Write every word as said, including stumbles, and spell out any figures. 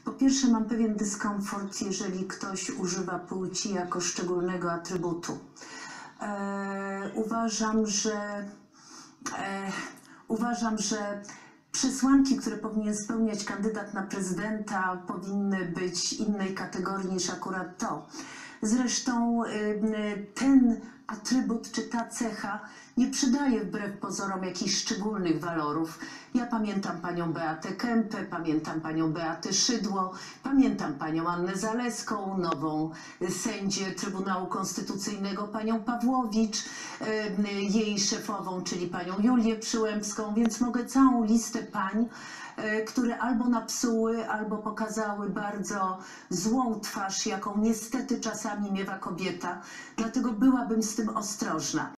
Po pierwsze, mam pewien dyskomfort, jeżeli ktoś używa płci jako szczególnego atrybutu. E, uważam, że e, uważam, że przesłanki, które powinien spełniać kandydat na prezydenta, powinny być innej kategorii niż akurat to. Zresztą ten atrybut czy ta cecha nie przydaje wbrew pozorom jakichś szczególnych walorów. Ja pamiętam panią Beatę Kempę, pamiętam panią Beatę Szydło, pamiętam panią Annę Zalewską, nową sędzię Trybunału Konstytucyjnego, panią Pawłowicz, jej szefową, czyli panią Julię Przyłębską, więc mogę całą listę pań, które albo napsuły, albo pokazały bardzo złą twarz, jaką niestety czasami miewa kobieta. Dlatego byłabym z tym ostrożna.